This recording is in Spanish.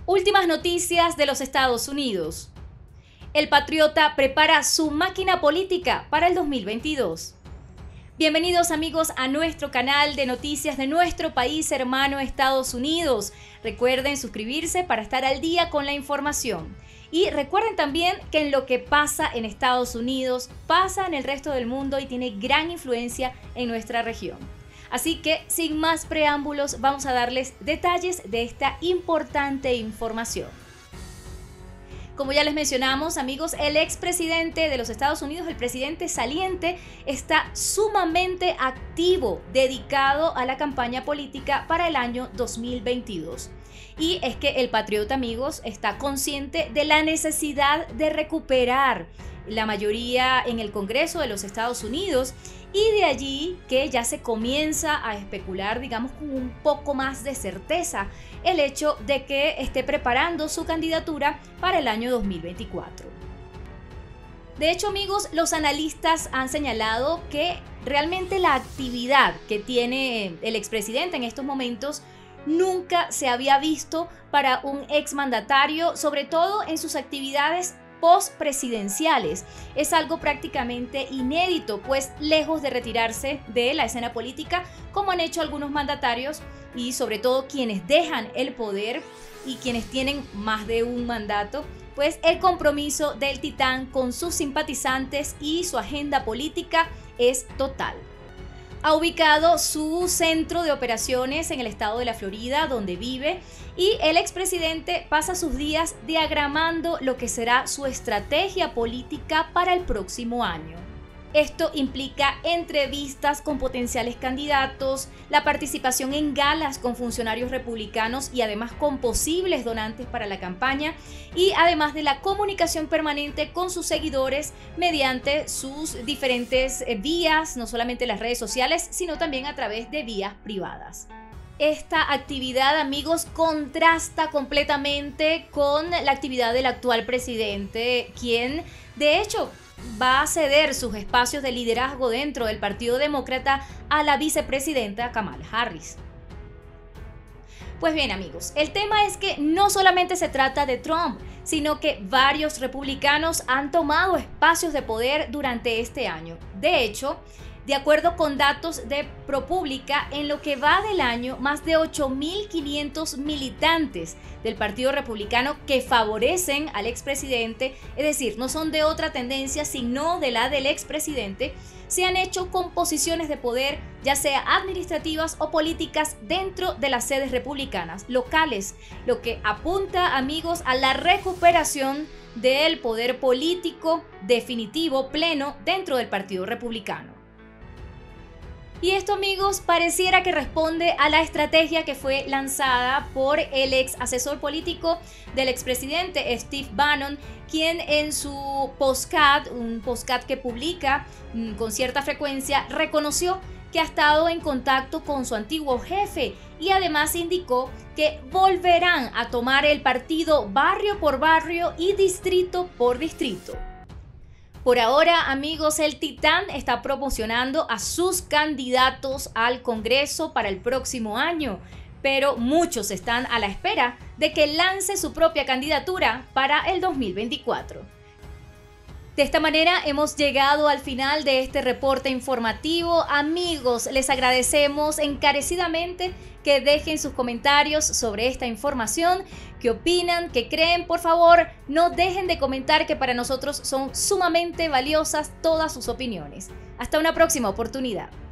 Últimas noticias de los Estados Unidos. El patriota prepara su máquina política para el 2022. Bienvenidos amigos a nuestro canal de noticias de nuestro país hermano Estados Unidos. Recuerden suscribirse para estar al día con la información. Y recuerden también que en lo que pasa en Estados Unidos, pasa en el resto del mundo y tiene gran influencia en nuestra región. Así que sin más preámbulos vamos a darles detalles de esta importante información. Como ya les mencionamos, amigos, el expresidente de los Estados Unidos, el presidente saliente, está sumamente activo, dedicado a la campaña política para el año 2022. Y es que el patriota, amigos, está consciente de la necesidad de recuperar la mayoría en el Congreso de los Estados Unidos, y de allí que ya se comienza a especular, digamos, con un poco más de certeza el hecho de que esté preparando su candidatura para el año 2024. De hecho, amigos, los analistas han señalado que realmente la actividad que tiene el expresidente en estos momentos nunca se había visto para un exmandatario, sobre todo en sus actividades postpresidenciales. Es algo prácticamente inédito, pues lejos de retirarse de la escena política, como han hecho algunos mandatarios y sobre todo quienes dejan el poder y quienes tienen más de un mandato, pues el compromiso del titán con sus simpatizantes y su agenda política es total. Ha ubicado su centro de operaciones en el estado de la Florida, donde vive, y el expresidente pasa sus días diagramando lo que será su estrategia política para el próximo año. Esto implica entrevistas con potenciales candidatos, la participación en galas con funcionarios republicanos y además con posibles donantes para la campaña, y además de la comunicación permanente con sus seguidores mediante sus diferentes vías, no solamente las redes sociales, sino también a través de vías privadas. Esta actividad, amigos, contrasta completamente con la actividad del actual presidente, quien de hecho va a ceder sus espacios de liderazgo dentro del Partido Demócrata a la vicepresidenta Kamala Harris. Pues bien, amigos, el tema es que no solamente se trata de Trump, sino que varios republicanos han tomado espacios de poder durante este año. De hecho, de acuerdo con datos de ProPublica, en lo que va del año, más de 8.500 militantes del Partido Republicano que favorecen al expresidente, es decir, no son de otra tendencia, sino de la del expresidente, se han hecho con posiciones de poder, ya sea administrativas o políticas, dentro de las sedes republicanas locales, lo que apunta, amigos, a la recuperación del poder político definitivo, pleno, dentro del Partido Republicano. Y esto, amigos, pareciera que responde a la estrategia que fue lanzada por el ex asesor político del expresidente Steve Bannon, quien en su podcast, un podcast que publica con cierta frecuencia, reconoció que ha estado en contacto con su antiguo jefe y además indicó que volverán a tomar el partido barrio por barrio y distrito por distrito. Por ahora, amigos, el titán está promocionando a sus candidatos al Congreso para el próximo año, pero muchos están a la espera de que lance su propia candidatura para el 2024. De esta manera hemos llegado al final de este reporte informativo. Amigos, les agradecemos encarecidamente que dejen sus comentarios sobre esta información. ¿Qué opinan? ¿Qué creen? Por favor, no dejen de comentar, que para nosotros son sumamente valiosas todas sus opiniones. Hasta una próxima oportunidad.